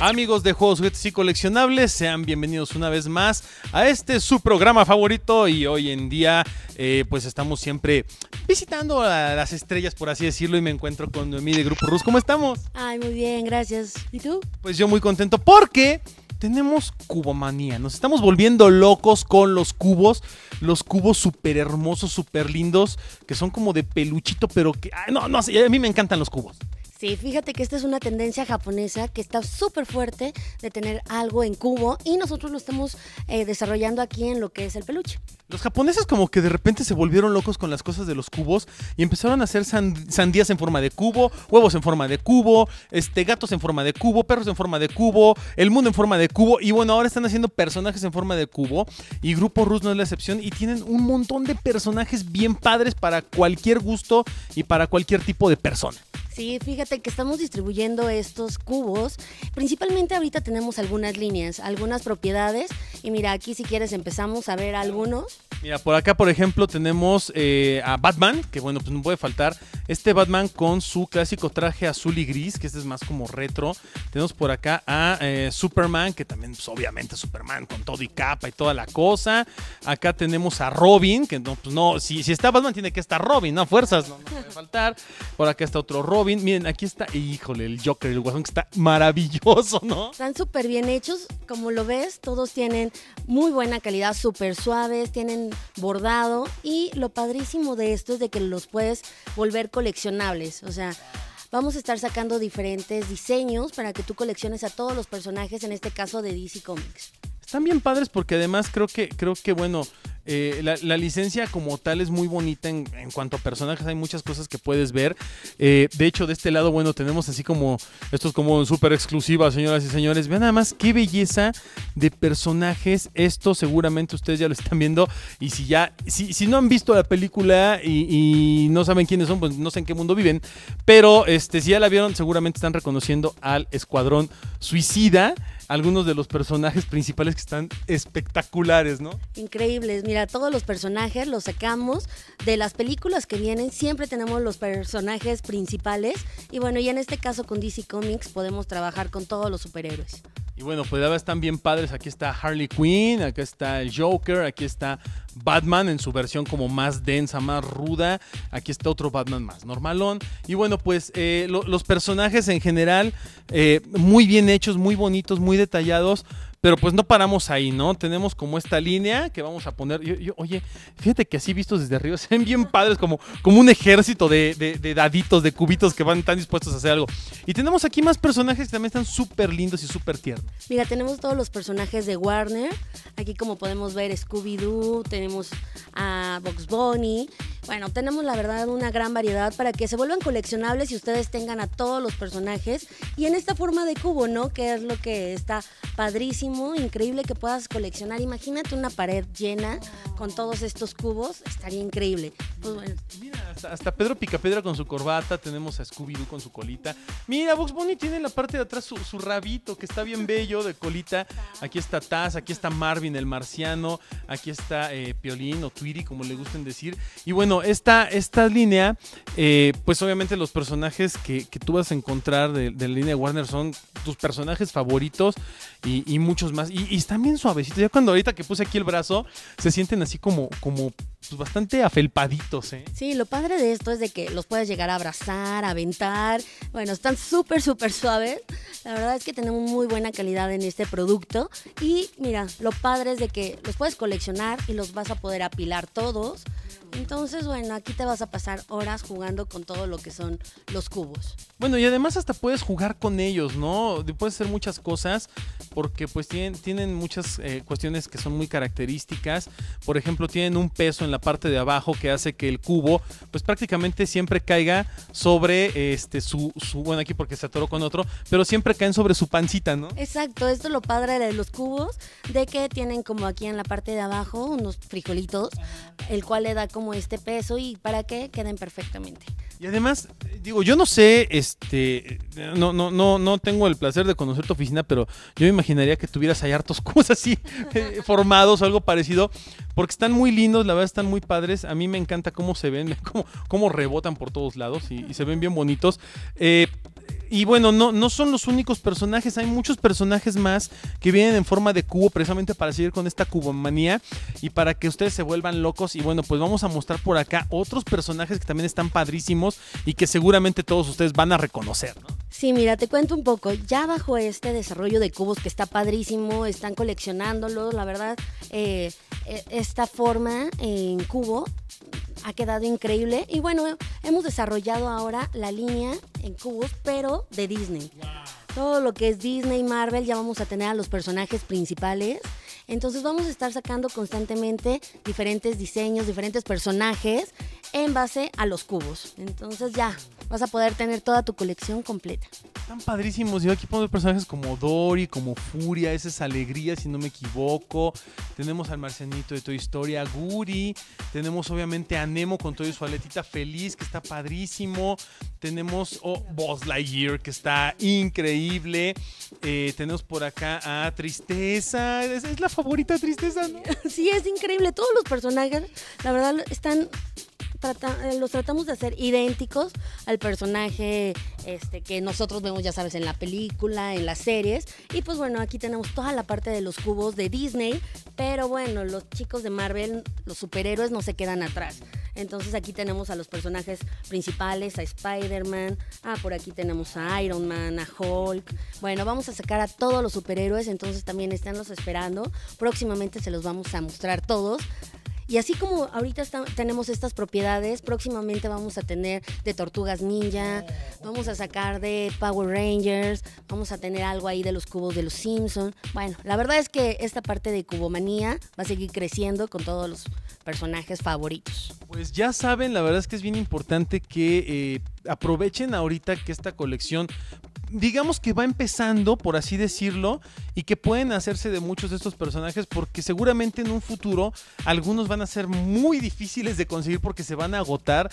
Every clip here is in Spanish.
Amigos de Juegos, Juguetes y Coleccionables, sean bienvenidos una vez más a este su programa favorito. Y hoy en día pues estamos siempre visitando a las estrellas, por así decirlo, y me encuentro con Noemí de Grupo Rus. ¿Cómo estamos? Ay, muy bien, gracias. ¿Y tú? Pues yo muy contento porque tenemos cubomanía. Nos estamos volviendo locos con los cubos súper hermosos, súper lindos, que son como de peluchito, pero que no sé, a mí me encantan los cubos. Sí, fíjate que esta es una tendencia japonesa que está súper fuerte de tener algo en cubo y nosotros lo estamos desarrollando aquí en lo que es el peluche. Los japoneses como que de repente se volvieron locos con las cosas de los cubos y empezaron a hacer sandías en forma de cubo, huevos en forma de cubo, gatos en forma de cubo, perros en forma de cubo, el mundo en forma de cubo, y bueno, ahora están haciendo personajes en forma de cubo y Grupo Rus no es la excepción y tienen un montón de personajes bien padres para cualquier gusto y para cualquier tipo de persona. Sí, fíjate que estamos distribuyendo estos cubos. Principalmente ahorita tenemos algunas líneas, algunas propiedades. Y mira, aquí si quieres empezamos a ver algunos. Mira, por acá, por ejemplo, tenemos a Batman, que bueno, pues no puede faltar. Este Batman con su clásico traje azul y gris, que este es más como retro. Tenemos por acá a Superman, que también, pues obviamente Superman con todo y capa y toda la cosa. Acá tenemos a Robin, que no, pues no, si está Batman tiene que estar Robin, ¿no? A fuerzas, no puede faltar. Por acá está otro Robin. Miren, aquí está, híjole, el Joker, el Guasón, que está maravilloso, ¿no? Están súper bien hechos, como lo ves, todos tienen muy buena calidad, súper suaves, tienen bordado, y lo padrísimo de esto es de que los puedes volver coleccionables, o sea, vamos a estar sacando diferentes diseños para que tú colecciones a todos los personajes, en este caso de DC Comics. Están bien padres porque además creo que bueno, la licencia como tal es muy bonita en cuanto a personajes, hay muchas cosas que puedes ver. De hecho, de este lado, bueno, tenemos así como, esto es como súper exclusiva, señoras y señores. Vean nada más qué belleza de personajes. Esto seguramente ustedes ya lo están viendo. Y si no han visto la película y no saben quiénes son, pues no sé en qué mundo viven. Pero si ya la vieron, seguramente están reconociendo al Escuadrón Suicida. Algunos de los personajes principales que están espectaculares, ¿no? Increíbles, mira, todos los personajes los sacamos de las películas que vienen, siempre tenemos los personajes principales y bueno, ya en este caso con DC Comics podemos trabajar con todos los superhéroes. Y bueno, pues ya están bien padres, aquí está Harley Quinn, acá está el Joker, aquí está Batman en su versión como más densa, más ruda, aquí está otro Batman más normalón, y bueno, pues los personajes en general muy bien hechos, muy bonitos, muy detallados. Pero pues no paramos ahí, ¿no? Tenemos como esta línea que vamos a poner. Oye, fíjate que así vistos desde arriba se ven bien padres, como un ejército de daditos, de cubitos que tan dispuestos a hacer algo. Y tenemos aquí más personajes que también están súper lindos y súper tiernos. Mira, tenemos todos los personajes de Warner. Aquí como podemos ver Scooby-Doo, tenemos a Bugs Bunny. Bueno, tenemos la verdad una gran variedad para que se vuelvan coleccionables y ustedes tengan a todos los personajes. Y en esta forma de cubo, ¿no? Que es lo que está padrísimo. Increíble que puedas coleccionar. Imagínate una pared llena con todos estos cubos, estaría increíble. Pues bueno. Mira, hasta Pedro Picapiedra con su corbata, tenemos a Scooby-Doo con su colita. Mira, Bugs Bunny tiene en la parte de atrás su rabito, que está bien bello, de colita. Aquí está Taz, aquí está Marvin el marciano, aquí está Piolín o Tweety, como le gusten decir. Y bueno, esta línea, pues obviamente los personajes que tú vas a encontrar de la línea de Warner son tus personajes favoritos y muchos más, y están bien suavecitos. Ya cuando ahorita que puse aquí el brazo, se sienten así como pues bastante afelpaditos, ¿eh? Sí, lo padre de esto es de que los puedes llegar a abrazar, a aventar. Bueno, están súper suaves. La verdad es que tenemos muy buena calidad en este producto. Y mira, lo padre es de que los puedes coleccionar y los vas a poder apilar todos. Entonces, bueno, aquí te vas a pasar horas jugando con todo lo que son los cubos. Bueno, y además hasta puedes jugar con ellos, ¿no? Puedes hacer muchas cosas porque pues tienen muchas cuestiones que son muy características. Por ejemplo, tienen un peso en la parte de abajo que hace que el cubo pues prácticamente siempre caiga sobre bueno, aquí porque se atoró con otro, pero siempre caen sobre su pancita, ¿no? Exacto, esto es lo padre de los cubos, de que tienen como aquí en la parte de abajo unos frijolitos, el cual le da como este peso y para que queden perfectamente. Y además, digo, yo no sé, no tengo el placer de conocer tu oficina, pero yo me imaginaría que tuvieras ahí hartos cubos así formados o algo parecido, porque están muy lindos, la verdad están muy padres. A mí me encanta cómo se ven, cómo rebotan por todos lados y se ven bien bonitos. Y bueno, no son los únicos personajes, hay muchos personajes más que vienen en forma de cubo precisamente para seguir con esta cubomanía y para que ustedes se vuelvan locos. Y bueno, pues vamos a mostrar por acá otros personajes que también están padrísimos y que seguramente todos ustedes van a reconocer, ¿no? Sí, mira, te cuento un poco. Ya bajo este desarrollo de cubos que está padrísimo, están coleccionándolos, la verdad, esta forma en cubo ha quedado increíble. Y bueno, hemos desarrollado ahora la línea en cubos, pero de Disney. Wow. Todo lo que es Disney, Marvel, ya vamos a tener a los personajes principales. Entonces vamos a estar sacando constantemente diferentes diseños, diferentes personajes en base a los cubos. Entonces ya vas a poder tener toda tu colección completa. Están padrísimos. Yo aquí pongo personajes como Dory, como Furia, esa es Alegría, si no me equivoco. Tenemos al marcianito de Toy Story, a Woody. Tenemos obviamente a Nemo con todo y su aletita feliz, que está padrísimo. Tenemos Buzz Lightyear, que está increíble. Tenemos por acá a Tristeza. Es la favorita, Tristeza, ¿no? Sí, es increíble. Todos los personajes, la verdad, los tratamos de hacer idénticos al personaje que nosotros vemos, ya sabes, en la película, en las series. Y pues bueno, aquí tenemos toda la parte de los cubos de Disney, pero bueno, los chicos de Marvel, los superhéroes, no se quedan atrás. Entonces aquí tenemos a los personajes principales, a Spider-Man, por aquí tenemos a Iron Man, a Hulk. Bueno, vamos a sacar a todos los superhéroes, entonces también esténlos esperando. Próximamente se los vamos a mostrar todos. Y así como ahorita tenemos estas propiedades, próximamente vamos a tener de Tortugas Ninja, vamos a sacar de Power Rangers, vamos a tener algo ahí de los cubos de los Simpsons. Bueno, la verdad es que esta parte de cubomanía va a seguir creciendo con todos los personajes favoritos. Pues ya saben, la verdad es que es bien importante que aprovechen ahorita que esta colección, digamos que va empezando, por así decirlo, y que pueden hacerse de muchos de estos personajes porque seguramente en un futuro algunos van a ser muy difíciles de conseguir porque se van a agotar.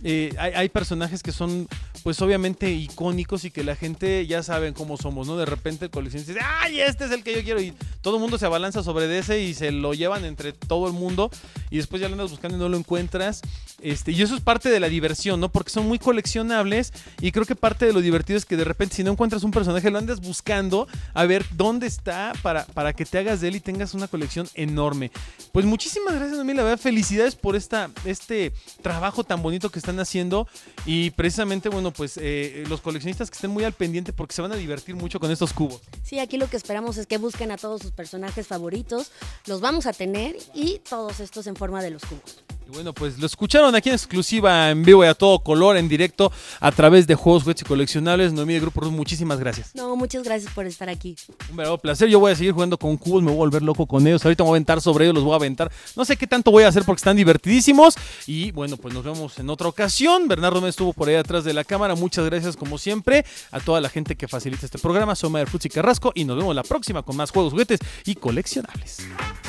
Hay personajes que son pues obviamente icónicos y que la gente ya saben cómo somos, ¿no? De repente el coleccionista dice, ¡ay, este es el que yo quiero! Y todo el mundo se abalanza sobre ese y se lo llevan entre todo el mundo y después ya lo andas buscando y no lo encuentras. Y eso es parte de la diversión, ¿no? Porque son muy coleccionables y creo que parte de lo divertido es que de repente si no encuentras un personaje lo andas buscando a ver dónde está para que te hagas de él y tengas una colección enorme. Pues muchísimas gracias, Noemí, la verdad, felicidades por este trabajo tan bonito que están haciendo y precisamente, bueno, pues los coleccionistas que estén muy al pendiente porque se van a divertir mucho con estos cubos. Sí, aquí lo que esperamos es que busquen a todos sus personajes favoritos, los vamos a tener y todos estos en forma de los cubos. Y bueno, pues lo escucharon aquí en exclusiva, en vivo y a todo color, en directo, a través de Juegos, Juguetes y Coleccionables. Noemí de Grupo Rus, muchísimas gracias. No, muchas gracias por estar aquí. Un verdadero placer. Yo voy a seguir jugando con cubos, me voy a volver loco con ellos. Ahorita me voy a aventar sobre ellos, los voy a aventar. No sé qué tanto voy a hacer porque están divertidísimos. Y bueno, pues nos vemos en otra ocasión. Bernardo me estuvo por ahí atrás de la cámara. Muchas gracias, como siempre, a toda la gente que facilita este programa. Soy Mayer Futsi Carrasco y nos vemos la próxima con más Juegos, Juguetes y Coleccionables.